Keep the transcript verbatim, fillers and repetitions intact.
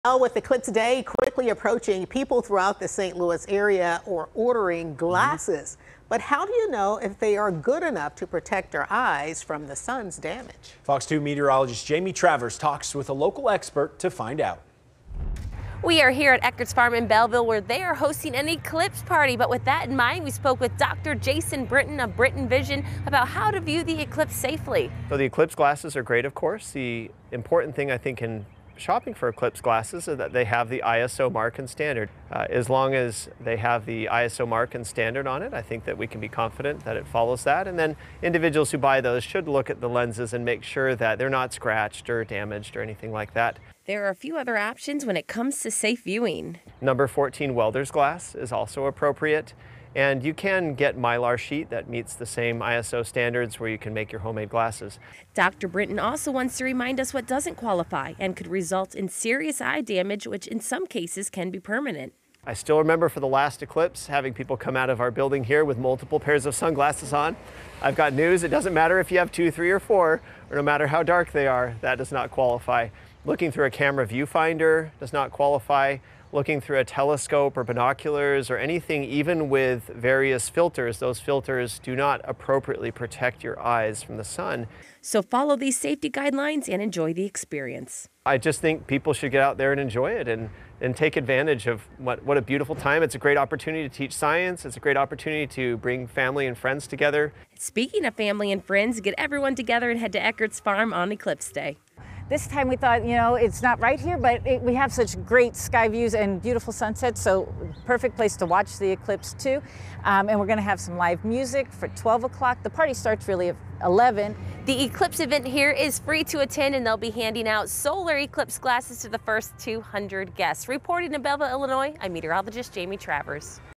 Well, with Eclipse Day quickly approaching, people throughout the Saint Louis area are ordering glasses. Mm-hmm. But how do you know if they are good enough to protect our eyes from the sun's damage? Fox two meteorologist Jamie Travers talks with a local expert to find out. We are here at Eckert's farm in Belleville, where they are hosting an eclipse party. But with that in mind, we spoke with Doctor Jason Brinton of Brinton Vision about how to view the eclipse safely. So the eclipse glasses are great, of course. The important thing I think in shopping for eclipse glasses is that they have the I S O mark and standard. Uh, as long as they have the I S O mark and standard on it, I think that we can be confident that it follows that. And then individuals who buy those should look at the lenses and make sure that they're not scratched or damaged or anything like that. There are a few other options when it comes to safe viewing. Number fourteen welder's glass is also appropriate. And you can get Mylar sheet that meets the same I S O standards where you can make your homemade glasses. Doctor Brinton also wants to remind us what doesn't qualify and could result in serious eye damage, which in some cases can be permanent. I still remember for the last eclipse having people come out of our building here with multiple pairs of sunglasses on. I've got news. It doesn't matter if you have two, three, or four, or no matter how dark they are, that does not qualify. Looking through a camera viewfinder does not qualify. Looking through a telescope or binoculars or anything, even with various filters, those filters do not appropriately protect your eyes from the sun. So follow these safety guidelines and enjoy the experience. I just think people should get out there and enjoy it and, and take advantage of what, what a beautiful time. It's a great opportunity to teach science. It's a great opportunity to bring family and friends together. Speaking of family and friends, get everyone together and head to Eckert's farm on Eclipse Day. This time we thought, you know, it's not right here, but it, we have such great sky views and beautiful sunsets, so perfect place to watch the eclipse too. Um, and we're going to have some live music for twelve o'clock. The party starts really at eleven. The eclipse event here is free to attend, and they'll be handing out solar eclipse glasses to the first two hundred guests. Reporting in Belleville, Illinois, I'm meteorologist Jamie Travers.